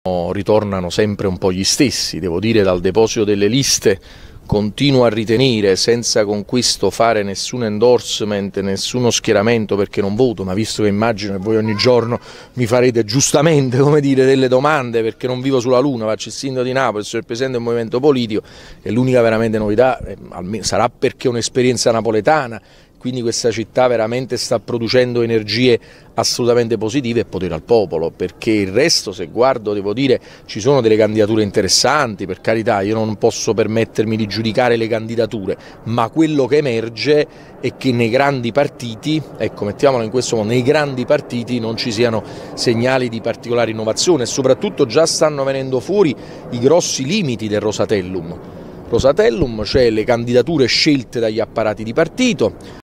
ritornano sempre un po' gli stessi, devo dire. Dal deposito delle liste continuo a ritenere, senza con questo fare nessun endorsement, nessuno schieramento, perché non voto, ma visto che immagino che voi ogni giorno mi farete giustamente, come dire, delle domande, perché non vivo sulla luna, faccio il sindaco di Napoli, sono il presidente del movimento politico, e l'unica veramente novità sarà perché è un'esperienza napoletana, quindi questa città veramente sta producendo energie assolutamente positive, e potere al popolo, perché il resto, se guardo, devo dire, ci sono delle candidature interessanti, per carità, io non posso permettermi di giudicare le candidature, ma quello che emerge è che nei grandi partiti, ecco, mettiamolo in questo modo, nei grandi partiti non ci siano segnali di particolare innovazione, e soprattutto già stanno venendo fuori i grossi limiti del Rosatellum, cioè le candidature scelte dagli apparati di partito,